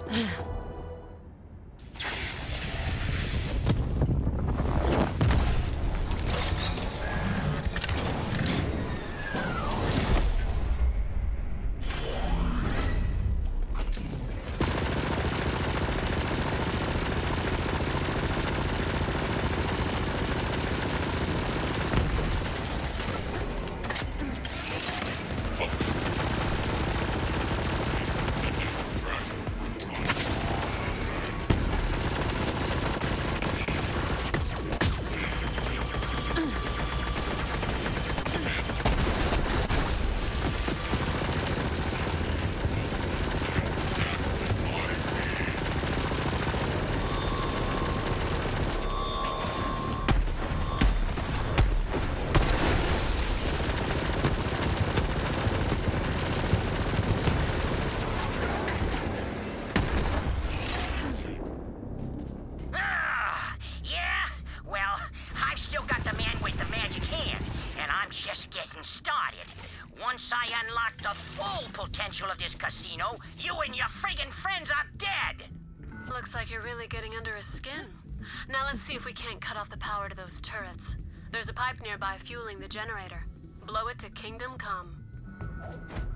Once I unlock the full potential of this casino, you and your friggin' friends are dead! Looks like you're really getting under his skin. Now let's see if we can't cut off the power to those turrets. There's a pipe nearby fueling the generator. Blow it to Kingdom Come.